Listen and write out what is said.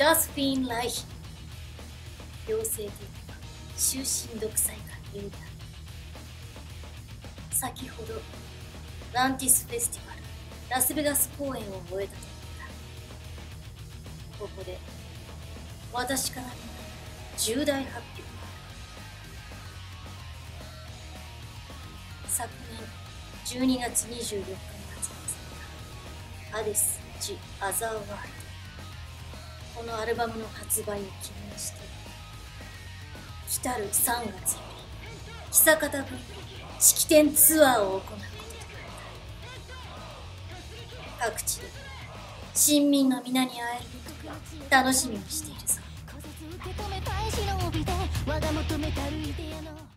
ダスフィン・ライヒ。妖精というか終身独裁官ユーダ。先ほどランティスフェスティバルラスベガス公演を終えたところだ。ここで私からの重大発表がある。昨年12月24日に発売されたアデス・ジ・アザーワールド。このアルバムの発売を記念して来たる3月より久方ぶり式典ツアーを行うこととなった。各地で親民の皆に会えることを楽しみにしているぞ。